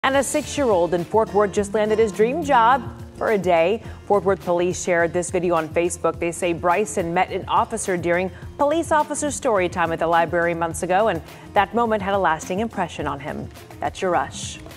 And a 6-year-old in Fort Worth just landed his dream job for a day. Fort Worth police shared this video on Facebook. They say Bryson met an officer during police officer story time at the library months ago, and that moment had a lasting impression on him. That's your Rush.